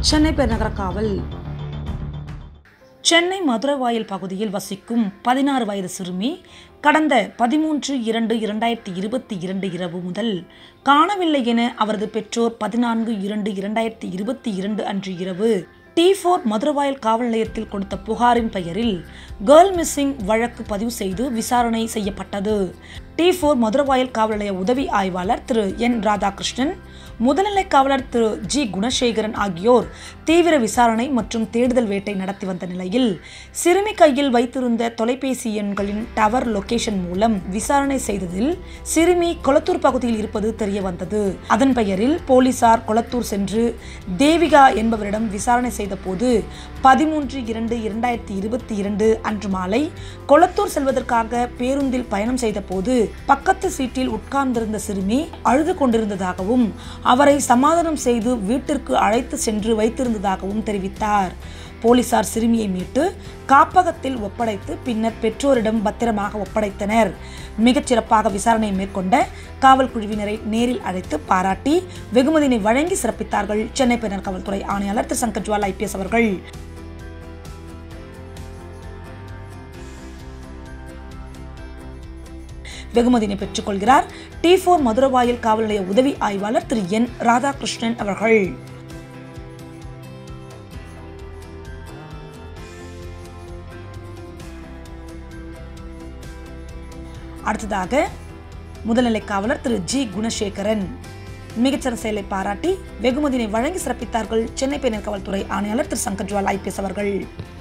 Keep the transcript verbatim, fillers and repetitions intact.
சென்னை பெருநகர காவல். சென்னை மதுரவாயல் பகுதியில் வசிக்கும் பதினாறு வயது சிறுமி கடந்த பதிமூன்று இரண்டு இரண்டாயிரத்தி இருபத்தி இரண்டு இரவு முதல் காணவில்லை என அவரது பெற்றோர் பதினான்கு இரண்டு இரண்டாயிரத்தி இருபத்தி இரண்டு அன்று இரவு டி போர் மதுரவாயல் காவல் நிலையத்தில் கொடுத்த புகாரின் பெயரில் கேர்ள் மிஸ்ஸிங் வழக்கு பதிவு செய்து விசாரணை செய்யப்பட்டது. டி போர் மதுரவாயல் காவல் நிலைய உதவி ஆய்வாளர் திரு என் ராதாகிருஷ்ணன், முதல்நிலை காவலர் திரு ஜி குணசேகரன் ஆகியோர் தீவிர விசாரணை மற்றும் தேடுதல் வேட்டை நடத்தி வந்த நிலையில் சிறுமி கையில் வைத்திருந்த தொலைபேசி எண்களின் டவர் லொகேஷன் மூலம் விசாரணை செய்ததில் சிறுமி கொளத்தூர் பகுதியில் இருப்பது தெரிய வந்தது. அதன் பெயரில் போலீசார் கொளத்தூர் சென்று தேவிகா என்பவரிடம் விசாரணை செய்த போது பதிமூன்று இரண்டு இரண்டாயிரத்தி இருபத்தி இரண்டு அன்று மாலை கொளத்தூர் செல்வதற்காக பேருந்தில் பயணம் செய்த போது பக்கத்து சீட்டில் உட்கார்ந்திருந்த சிறுமி அழுது கொண்டிருந்ததாகவும் அவரை சமாதானம் செய்து வீட்டிற்கு அழைத்து சென்று வைத்திருந்ததாகவும் தெரிவித்தார். போலீசார் சிறுமியை மீட்டு காப்பகத்தில் ஒப்படைத்து பின்னர் பெற்றோரிடம் பத்திரமாக ஒப்படைத்தனர். மிகச்சிறப்பாக விசாரணை மேற்கொண்ட காவல் குழுவினரை நேரில் அழைத்து பாராட்டி வெகுமதியினை வழங்கி சிறப்பித்தார்கள் சென்னை பெருநகர காவல்துறை ஆணையாளர் Thiru Shankar Jiwal I P S அவர்கள். வெகுமதியினை பெற்றுக் கொள்கிறார் டி போர் மதுரவாயல் காவல் நிலைய உதவி ஆய்வாளர் திரு என் ராதாகிருஷ்ணன் அவர்கள். அடுத்ததாக முதல்நிலை காவலர் திரு ஜி குணசேகரன் மிகச்சிறந்த செயலை பாராட்டி வெகுமதியினை வழங்கி சிறப்பித்தார்கள் சென்னை பெருநகர காவல்துறை ஆணையாளர் Thiru Shankar Jiwal I P S அவர்கள்.